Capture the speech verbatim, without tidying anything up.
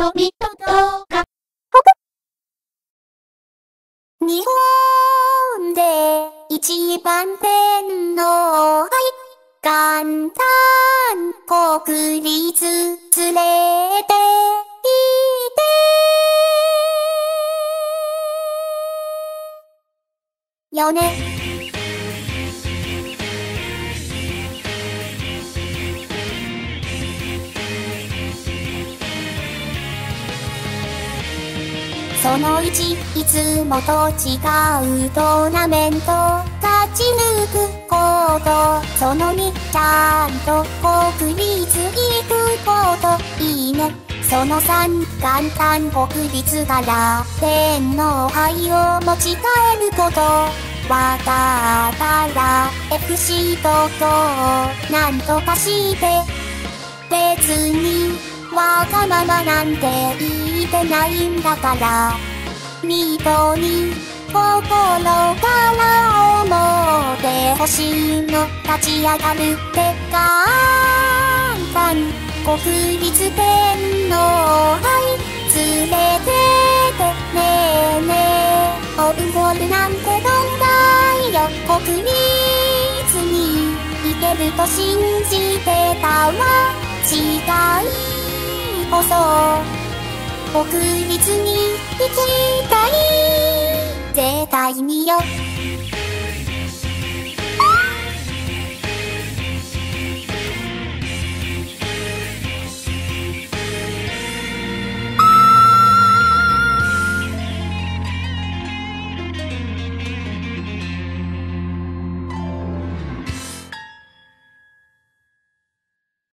人々動画。 日本で一番天皇杯元旦国立連れて行ってよね。そのいち、いつもと違うトーナメント勝ち抜くこと。そのに、ちゃんと国立行くこと。いいね。そのさん、元旦国立から天皇杯を持ち帰ること。わかったら エフシー ととなんとかして別にわがままなんて言ってないんだから、ミートに心から思ってほしいの。立ち上がるって元旦国立天皇杯連れてってねえねえ。オウンゴールなんてどんだいよ。国立に行けると信じてたわ。違いこそ国立に行きたい。絶対によ。